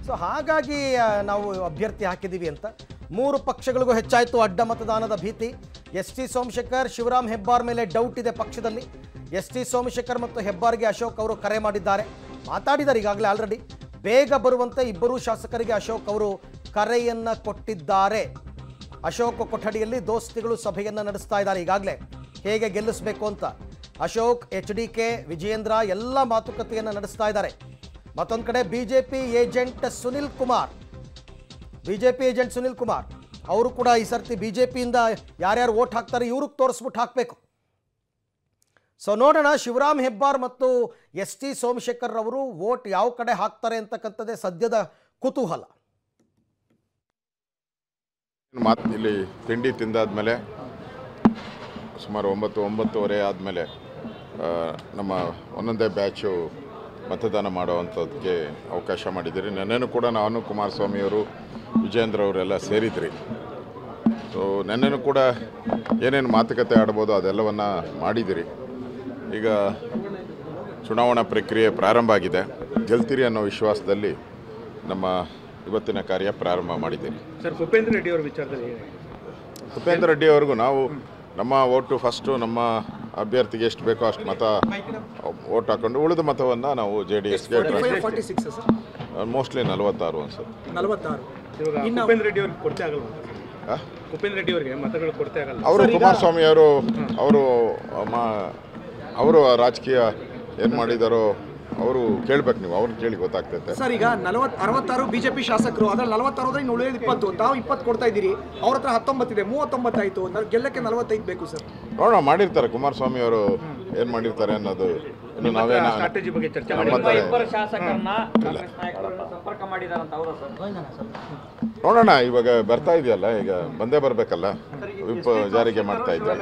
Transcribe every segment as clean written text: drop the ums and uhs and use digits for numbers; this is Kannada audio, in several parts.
ಸೊ ಹಾಗಾಗಿ ನಾವು ಅಭ್ಯರ್ಥಿ ಹಾಕಿದ್ದೀವಿ ಅಂತ 3 ಪಕ್ಷಗಳಿಗೂ ಹೆಚ್ಚಾಯಿತು ಅಡ್ಡ ಮತದಾನದ ಭೀತಿ. ಎಸ್.ಟಿ. ಸೋಮಶೇಖರ್, ಶಿವರಾಮ್ ಹೆಬ್ಬಾರ್ ಮೇಲೆ ಡೌಟ್ ಇದೆ ಪಕ್ಷದಲ್ಲಿ. ಎಸ್.ಟಿ. ಸೋಮಶೇಖರ್ ಮತ್ತು ಹೆಬ್ಬಾರ್ಗೆ ಅಶೋಕ್ ಅವರು ಕರೆ ಮಾಡಿದ್ದಾರೆ, ಮಾತಾಡಿದ್ದಾರೆ ಈಗಾಗಲೇ ಆಲ್ರೆಡಿ. ಬೇಗ ಬರುವಂತೆ ಇಬ್ಬರೂ ಶಾಸಕರಿಗೆ ಅಶೋಕ್ ಅವರು ಕರೆಯನ್ನು ಕೊಟ್ಟಿದ್ದಾರೆ. ಅಶೋಕ್ ಕೊಠಡಿಯಲ್ಲಿ ದೋಸ್ತಿಗಳು ಸಭೆಯನ್ನು ನಡೆಸ್ತಾ ಇದ್ದಾರೆ ಈಗಾಗಲೇ, ಹೇಗೆ ಗೆಲ್ಲಿಸಬೇಕು ಅಂತ. ಅಶೋಕ್, ಎಚ್.ಡಿ.ಕೆ, ವಿಜಯೇಂದ್ರ ಎಲ್ಲ ಮಾತುಕತೆಯನ್ನು ನಡೆಸ್ತಾ ಇದ್ದಾರೆ. ಮತ್ತೊಂದು ಕಡೆ ಬಿಜೆಪಿ ಏಜೆಂಟ್ ಸುನಿಲ್ ಕುಮಾರ್ ಅವರು ಕೂಡ ಈ ಸರ್ತಿ ಬಿಜೆಪಿಯಿಂದ ಯಾರ್ಯಾರು ವೋಟ್ ಹಾಕ್ತಾರೆ ಇವ್ರಿಗೆ ತೋರಿಸ್ಬಿಟ್ಟು ಹಾಕಬೇಕು. ಸೊ ನೋಡೋಣ, ಶಿವರಾಮ್ ಹೆಬ್ಬಾರ್ ಮತ್ತು ಎಸ್.ಟಿ. ಸೋಮಶೇಖರ್ ಅವರು ವೋಟ್ ಯಾವ ಕಡೆ ಹಾಕ್ತಾರೆ ಅಂತಕ್ಕಂಥದ್ದೇ ಸದ್ಯದ ಕುತೂಹಲ. ಇಲ್ಲಿ ತಿಂಡಿ ತಿಂದಾದ್ಮೇಲೆ ಸುಮಾರು 9-9:30 ಆದಮೇಲೆ ನಮ್ಮ ಒಂದೊಂದೇ ಬ್ಯಾಚು ಮತದಾನ ಮಾಡುವಂಥದ್ದಕ್ಕೆ ಅವಕಾಶ ಮಾಡಿದ್ದೀರಿ. ನೆನ್ನೆನೂ ಕೂಡ ನಾನು, ಕುಮಾರಸ್ವಾಮಿಯವರು, ವಿಜಯೇಂದ್ರ ಅವರೆಲ್ಲ ಸೇರಿದ್ರಿ. ಸೊ ನೆನ್ನೆನೂ ಕೂಡ ಏನೇನು ಮಾತುಕತೆ ಆಡ್ಬೋದು ಅದೆಲ್ಲವನ್ನು ಮಾಡಿದಿರಿ. ಈಗ ಚುನಾವಣಾ ಪ್ರಕ್ರಿಯೆ ಪ್ರಾರಂಭ ಆಗಿದೆ. ಗೆಲ್ತೀರಿ ಅನ್ನೋ ವಿಶ್ವಾಸದಲ್ಲಿ ನಮ್ಮ ಇವತ್ತಿನ ಕಾರ್ಯ ಪ್ರಾರಂಭ ಮಾಡಿದ್ದೀರಿ. ಸರ್, ಭೂಪೇಂದ್ರ ರೆಡ್ಡಿ ಅವರ ವಿಚಾರದಲ್ಲಿ ಭೂಪೇಂದ್ರ ರೆಡ್ಡಿ ಅವ್ರಿಗೂ ನಾವು ನಮ್ಮ ಓಟು ಫಸ್ಟು ನಮ್ಮ ಅಭ್ಯರ್ಥಿಗೆ ಎಷ್ಟು ಬೇಕೋ ಅಷ್ಟು ಮತ ಓಟ್ ಹಾಕೊಂಡು ಉಳಿದ ಮತವನ್ನು ನಾವು JDSಗೆ ಮೋಸ್ಟ್ಲಿ 46 ಅನ್ಸುತ್ತೆ. ಭೂಪೇಂದ್ರ ರೆಡ್ಡಿ ಅವ್ರಿಗೆ ಕೊಡ್ತೇ ಆಗಲ್ಲ. ಭೂಪೇಂದ್ರ ರೆಡ್ಡಿ ಅವರಿಗೆ ಮತಗಳು ಕೊಡ್ತೇ ಆಗಲ್ಲ. ಅವರು ಕುಮಾರಸ್ವಾಮಿ ಅವರು ರಾಜಕೀಯ ಏನು ಮಾಡಿದಾರೋ ಅವರು ಕೇಳ್ಬೇಕು, ನೀವು ಅವ್ರನ್ನ ಕೇಳಿ ಗೊತ್ತಾಗ್ತೈತೆ. ಸರ್, ಈಗ 66 ಬಿಜೆಪಿ ಶಾಸಕರು, ಅದ್ರಲ್ಲಿ 46 ಇನ್ನು ಉಳಿಯೋದು 20. ತಾವು 20 ಕೊಡ್ತಾ ಇದ್ದೀರಿ, ಅವ್ರ ಹತ್ರ 19 ಇದೆ, 39 ಆಯಿತು. ಗೆಲ್ಲಕ್ಕೆ 45 ಬೇಕು ಸರ್. ನೋಡೋಣ, ಮಾಡಿರ್ತಾರೆ ಕುಮಾರಸ್ವಾಮಿ ಅವರು ಏನು ಮಾಡಿರ್ತಾರೆ ಅನ್ನೋದು. ಇನ್ನು ನಾವೇನ ಸ್ಟ್ರಾಟಜಿ ಬಗ್ಗೆ ಚರ್ಚೆ ನೋಡೋಣ. ಇವಾಗ ಬರ್ತಾ ಇದೆಯಲ್ಲ, ಈಗ ಬಂದೇ ಬರಬೇಕಲ್ಲ, ವಿಪ್ ಜಾರಿಗೆ ಮಾಡ್ತಾ ಇದ್ದಾರೆ.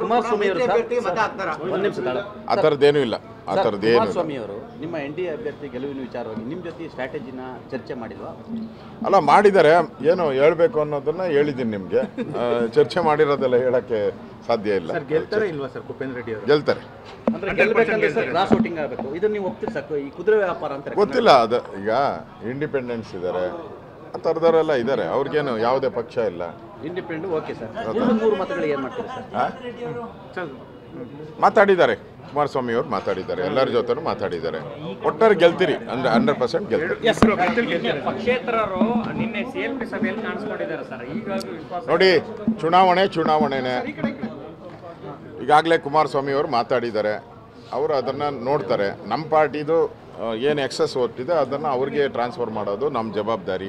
ಆ ಥರದ್ದೇನೂ ಇಲ್ಲ, ಆ ಥರದ್ದೇನು. ಕುಮಾರಸ್ವಾಮಿ ಅವರು ನಿಮ್ಮ NDA ಅಭ್ಯರ್ಥಿ ಗೆಲುವಿನ ವಿಚಾರವಾಗಿ ನಿಮ್ಮ ಜೊತೆ ಸ್ಟ್ರಾಟಜಿನ ಚರ್ಚೆ ಮಾಡಿಲ್ವಾ? ಅಲ್ಲ, ಮಾಡಿದ್ದಾರೆ. ಏನು ಹೇಳಬೇಕು ಅನ್ನೋದನ್ನ ಹೇಳಿದ್ದೀನಿ ನಿಮಗೆ. ಚರ್ಚೆ ಮಾಡಿರೋದೆಲ್ಲ ಹೇಳಕ್ಕೆ ಸಾಧ್ಯ ಇಲ್ಲ. ಗೆಲ್ತಾರೆ ಇಲ್ವಾ ಸರ್ ಭೂಪೇಂದ್ರ ರೆಡ್ಡಿ ಅವರು? ಗೆಲ್ತಾರೆ. ಅಂದ್ರೆ ಗೆಲ್ಲಬೇಕಂದ್ರೆ ಸರ್ ಕ್ರಾಸ್ ವೋಟಿಂಗ್ ಆಗಬೇಕು. ಇದನ್ನ ನೀವು ಒಪ್ತೀರಿ ಸಾಕು? ಈ ಕುದುರೆ ವ್ಯಾಪಾರ ಅಂತ ಗೊತ್ತಿಲ್ಲ. ಅದು ಈಗ ಇಂಡಿಪೆಂಡೆನ್ಸ್ ಇದ್ದಾರೆ, ಆ ಥರದವರೆಲ್ಲ ಇದ್ದಾರೆ. ಅವ್ರಿಗೇನು ಯಾವುದೇ ಪಕ್ಷ ಇಲ್ಲ. Independent okay sir. 3 ಮತಗಳಿಗೆ ಏನು ಮಾಡ್ತೀರಿ ಸರ್? ಮಾತಾಡಿದ್ದಾರೆ, ಕುಮಾರಸ್ವಾಮಿ ಅವರು ಮಾತಾಡಿದ್ದಾರೆ, ಎಲ್ಲರ ಜೊತೆನೂ ಮಾತಾಡಿದ್ದಾರೆ. ಒಟ್ಟಾರೆ ಗೆಲ್ತೀರಿ ಅಂದ್ರೆ 100% ಗೆಲ್ತೀರಿ. ನೋಡಿ, ಚುನಾವಣೆನೇ ಈಗಾಗಲೇ ಕುಮಾರಸ್ವಾಮಿ ಅವರು ಮಾತಾಡಿದ್ದಾರೆ. ಅವರು ಅದನ್ನು ನೋಡ್ತಾರೆ. ನಮ್ಮ ಪಾರ್ಟಿದು ಏನು ಎಕ್ಸಸ್ ಓಟ್ ಇದೆ ಅದನ್ನು ಅವ್ರಿಗೆ ಟ್ರಾನ್ಸ್ಫರ್ ಮಾಡೋದು ನಮ್ಮ ಜವಾಬ್ದಾರಿ.